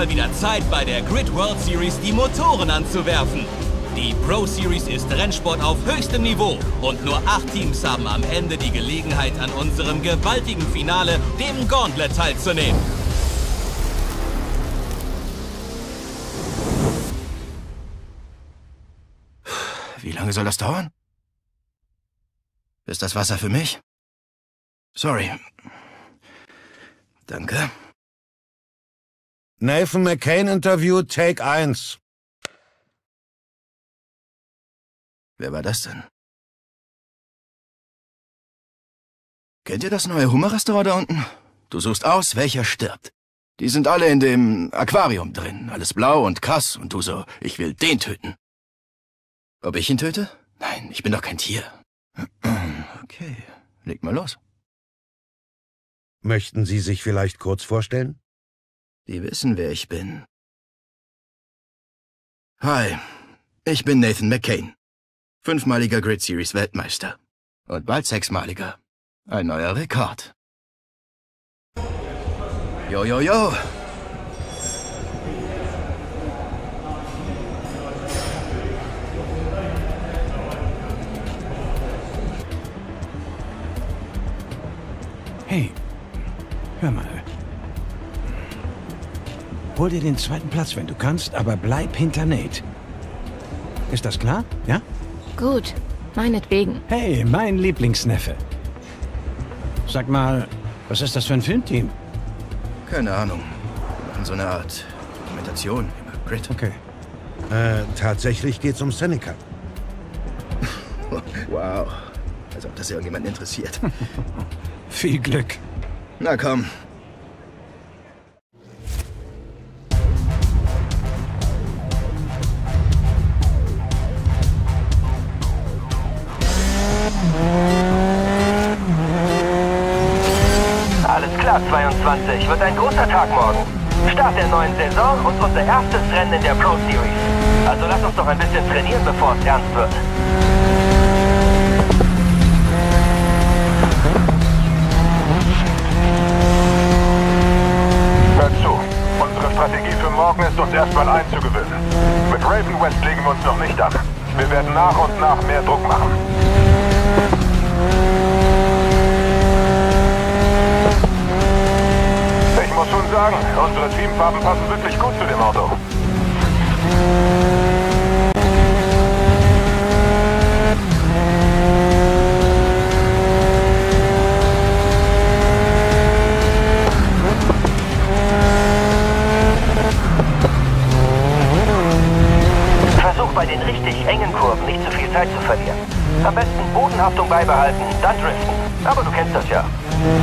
mal wieder Zeit, bei der Grid World Series die Motoren anzuwerfen. Die Pro Series ist Rennsport auf höchstem Niveau und nur 8 Teams haben am Ende die Gelegenheit, an unserem gewaltigen Finale, dem Gauntlet, teilzunehmen. Wie lange soll das dauern? Ist das Wasser für mich? Sorry. Danke. Nathan McCain Interview, Take 1. Wer war das denn? Kennt ihr das neue Hummerrestaurant da unten? Du suchst aus, welcher stirbt. Die sind alle in dem Aquarium drin. Alles blau und krass. Und du so, ich will den töten. Ob ich ihn töte? Nein, ich bin doch kein Tier. Okay, leg mal los. Möchten Sie sich vielleicht kurz vorstellen? Die wissen, wer ich bin. Hi, ich bin Nathan McCain. 5-maliger Grid Series Weltmeister. Und bald 6-maliger. Ein neuer Rekord. Jo, jo, jo. Hey, hör mal. Hol dir den zweiten Platz, wenn du kannst, aber bleib hinter Nate. Ist das klar? Ja? Gut, meinetwegen. Hey, mein Lieblingsneffe. Sag mal, was ist das für ein Filmteam? Keine Ahnung. Wir machen so eine Art Dokumentation über Grid. Okay. Tatsächlich geht's um Seneca. Wow. Als ob das irgendjemand interessiert. Viel Glück. Na komm. Alles klar, 22. Wird ein großer Tag morgen. Start der neuen Saison und unser erstes Rennen in der Pro Series. Also lass uns doch ein bisschen trainieren, bevor es ernst wird. Hört zu. Unsere Strategie für morgen ist, uns erstmal einzugewöhnen. Mit Raven West legen wir uns noch nicht an. Wir werden nach und nach mehr Druck machen. Ich muss schon sagen, unsere Teamfarben passen wirklich gut zu dem Auto. Versuch bei den richtig engen Kurven nicht zu viel Zeit zu verlieren. Am besten Bodenhaftung beibehalten, dann driften. Aber du kennst das ja.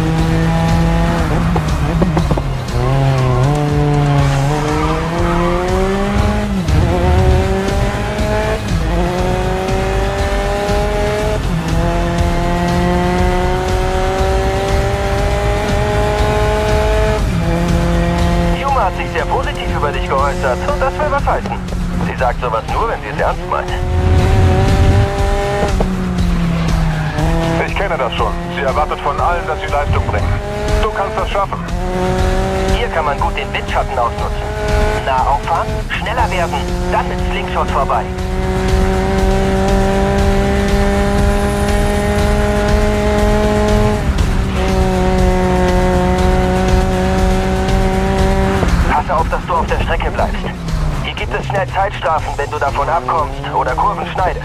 Yuma hat sich sehr positiv über dich geäußert und das will was heißen. Sie sagt sowas nur, wenn sie es ernst meint. Ich kenne das schon. Sie erwartet von allen, dass sie Leistung bringen. Du kannst das schaffen. Hier kann man gut den Windschatten ausnutzen. Nah auffahren, schneller werden, dann mit Slingshot vorbei. Passe auf, dass du auf der Strecke bleibst. Hier gibt es schnell Zeitstrafen, wenn du davon abkommst oder Kurven schneidest.